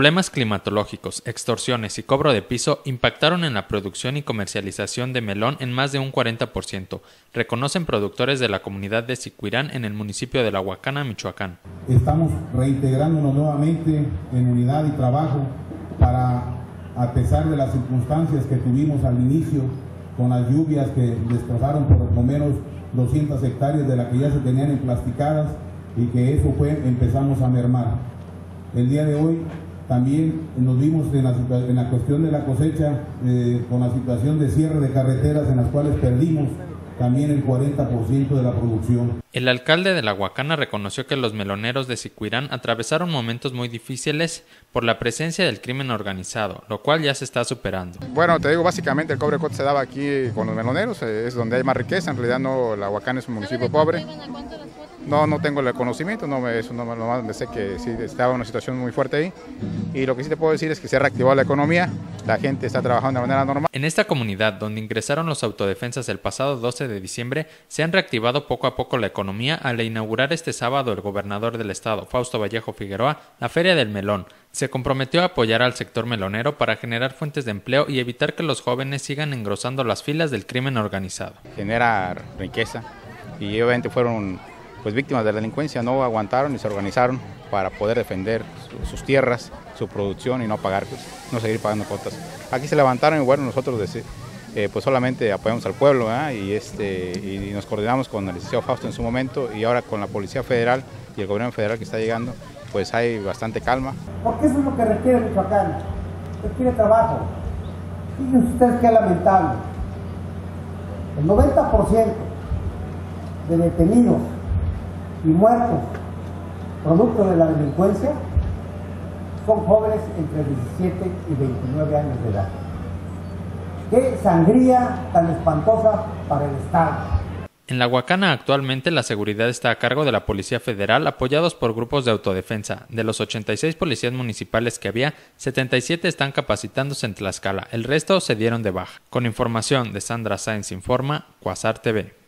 Problemas climatológicos, extorsiones y cobro de piso impactaron en la producción y comercialización de melón en más de un 40%, reconocen productores de la comunidad de Sicuirán en el municipio de La Huacana, Michoacán. Estamos reintegrándonos nuevamente en unidad y trabajo para, a pesar de las circunstancias que tuvimos al inicio, con las lluvias que destrozaron por lo menos 200 hectáreas de las que ya se tenían emplasticadas y que eso empezamos a mermar. El día de hoy también nos vimos en la cuestión de la cosecha, con la situación de cierre de carreteras en las cuales perdimos también el 40% de la producción. El alcalde de La Huacana reconoció que los meloneros de Sicuirán atravesaron momentos muy difíciles por la presencia del crimen organizado, lo cual ya se está superando. Bueno, te digo, básicamente el cobre cote se daba aquí con los meloneros, es donde hay más riqueza. En realidad no, La Huacana es un municipio pobre. No tengo el conocimiento, eso nomás me sé que sí estaba en una situación muy fuerte ahí. Y lo que sí te puedo decir es que se ha reactivado la economía, la gente está trabajando de manera normal. En esta comunidad, donde ingresaron los autodefensas el pasado 12 de diciembre, se han reactivado poco a poco la economía al inaugurar este sábado el gobernador del estado, Fausto Vallejo Figueroa, la Feria del Melón. Se comprometió a apoyar al sector melonero para generar fuentes de empleo y evitar que los jóvenes sigan engrosando las filas del crimen organizado. Genera riqueza y obviamente fueron víctimas de la delincuencia, no aguantaron y se organizaron para poder defender sus tierras, su producción y no seguir pagando cuotas. Aquí se levantaron y bueno, nosotros pues solamente apoyamos al pueblo, y nos coordinamos con el licenciado Fausto en su momento y ahora con la Policía Federal y el gobierno federal que está llegando, pues hay bastante calma. Porque eso es lo que requiere Michoacán, requiere trabajo. Fíjense ustedes qué lamentable, el 90% de detenidos y muertos producto de la delincuencia son jóvenes entre 17 y 29 años de edad. ¡Qué sangría tan espantosa para el Estado! En La Huacana actualmente la seguridad está a cargo de la Policía Federal, apoyados por grupos de autodefensa. De los 86 policías municipales que había, 77 están capacitándose en Tlaxcala, el resto se dieron de baja. Con información de Sandra Sáenz Informa, Cuasar TV.